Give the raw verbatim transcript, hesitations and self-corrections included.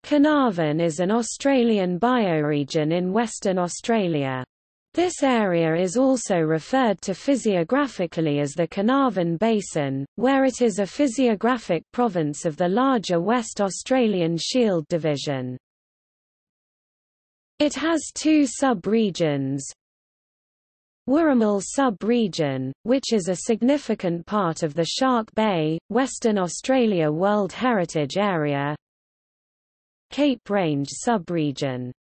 Carnarvon is an Australian bioregion in Western Australia. This area is also referred to physiographically as the Carnarvon Basin, where it is a physiographic province of the larger West Australian Shield Division. It has two sub-regions. Wirramal sub-region, which is a significant part of the Shark Bay, Western Australia World Heritage Area. Cape Range sub-region.